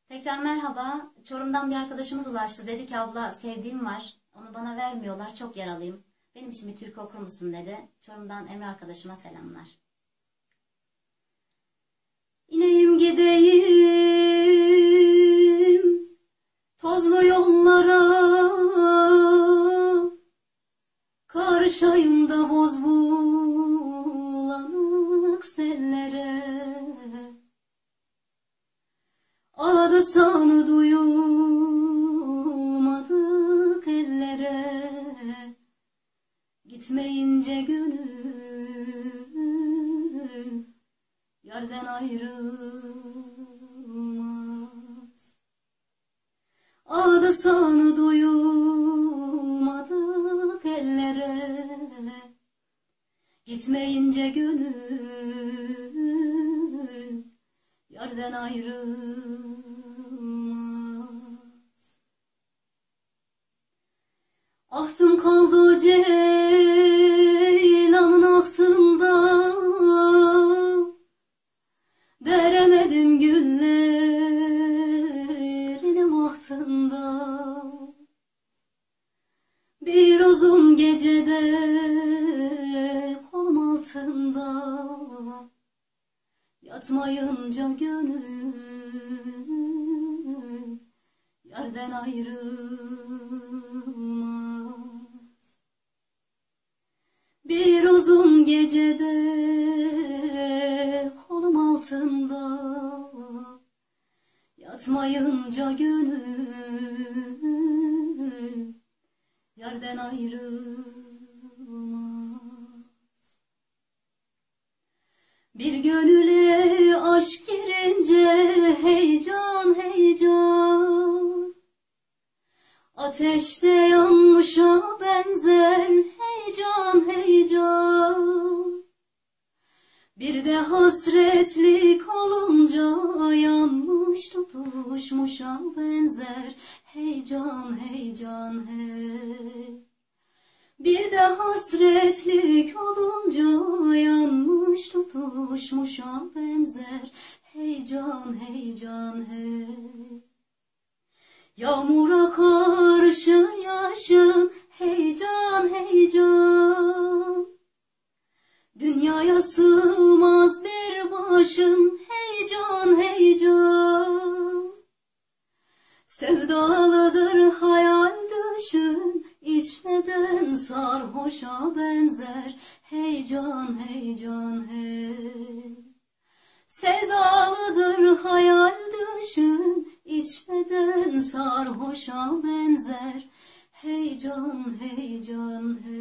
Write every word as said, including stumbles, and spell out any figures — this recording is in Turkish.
Tekrar merhaba. Çorum'dan bir arkadaşımız ulaştı. Dedi ki abla sevdiğim var. Onu bana vermiyorlar. Çok yaralıyım. Benim için bir türkü okur musun dedi. Çorum'dan Emre arkadaşıma selamlar. İneyim gideyim tozlu yollara, karşıyımda boz bulanık sellere. Adı sanı duyulmadık ellere, gitmeyince gönül yerden ayrılmaz. Adı sanı duyulmadık ellere, gitmeyince gönül yerden ayrılmaz. Ahtım kaldı ceylanın ahtında, deremedim güllerinin ahtında. Bir uzun gecede kolum altında, yatmayınca gönül yerden ayrılmaz. Bir uzun gecede kolum altında, yatmayınca gönül yerden ayrılmaz. Bir gönüle aşk girince heyecan heyecan, ateşte yanmışa benzer heyecan heyecan. Bir de hasretlik olunca yanmış tutuşmuşa benzer heyecan heyecan hey. Bir de hasretlik olunca yanmış tutuşmuşa benzer heyecan heyecan hey. Yağmura karşı yaşın heyecan heyecan, dünyaya sığmaz bir başın heyecan heyecan. Sevdalıdır hayal düşün, içmeden sarhoşa benzer heyecan heyecan hey. Sevdalıdır hayal düşün, içmeden sarhoşa benzer heyecan heyecan hey.